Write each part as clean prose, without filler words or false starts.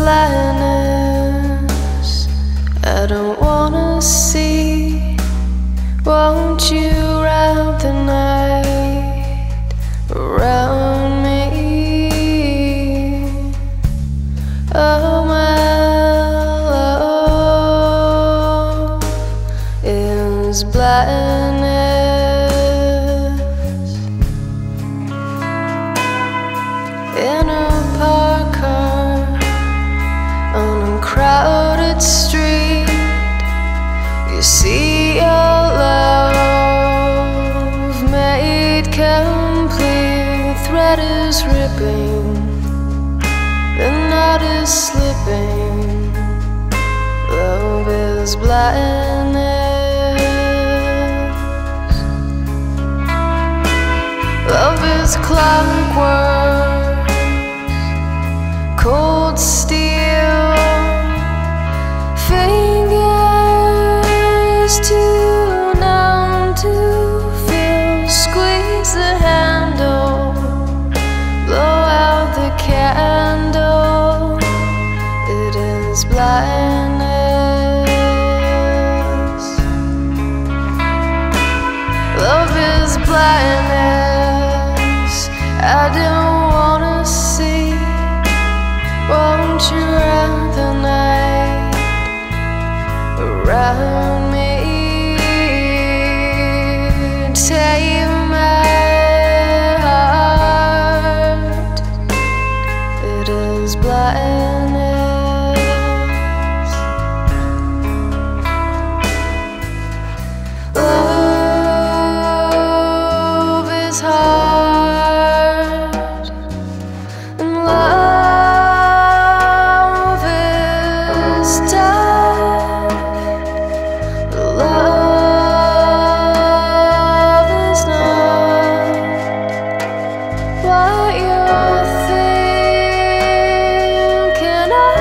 blindness I don't wanna see. Won't you wrap the night around me? Oh, my love is blindness. In a parked car on a crowded street, you see your love made complete. Thread is ripping, the knot is slipping. Love is blindness. Love is clockwork, cold steel, fingers too numb to feel. Squeeze the handle, blow out the candle. It is blindness. Love is blindness. I don't wanna see. Won't you wrap the night around me? Take my heart. It is blindness. Love is hard, and love is tough. Love is not what you're thinking of.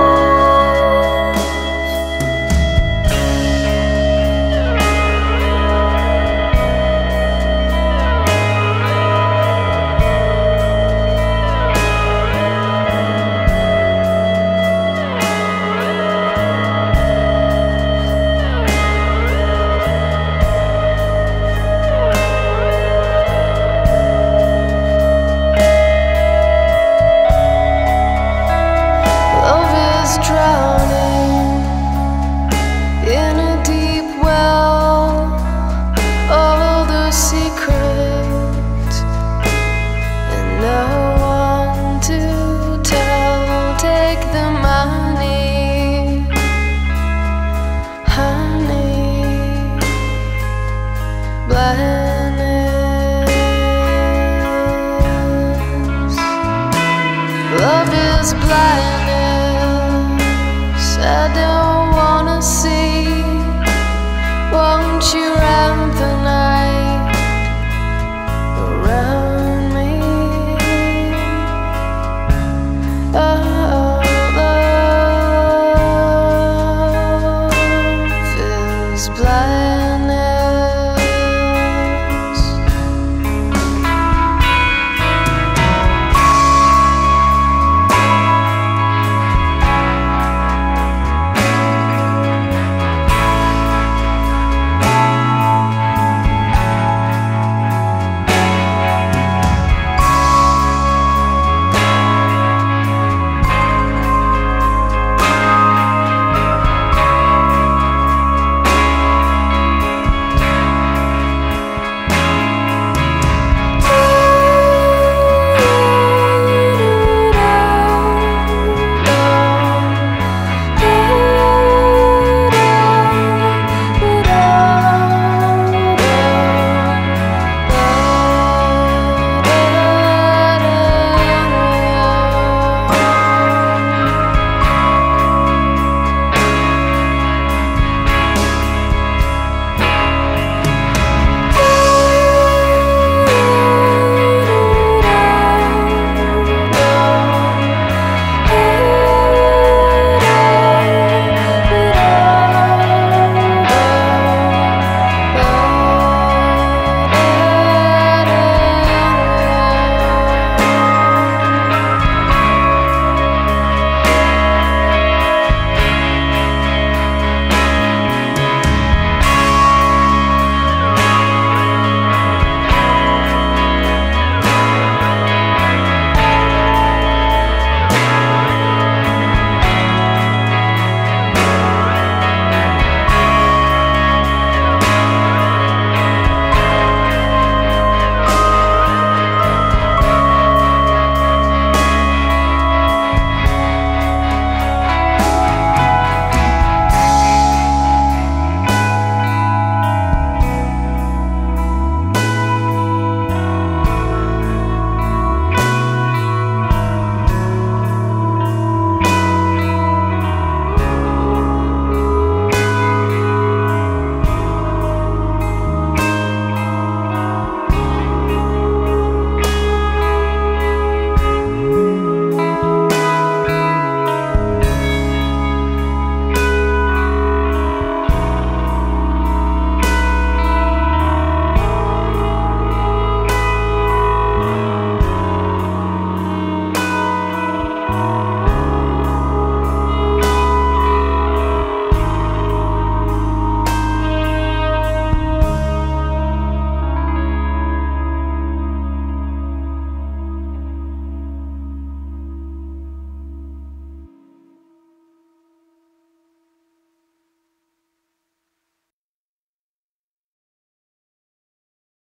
Love is drowning in a deep well. All the secrets and no one to tell. Take the money, honey. Blindness. Love is blindness. I don't wanna see. Won't you wrap the night around me? Oh, love is blind.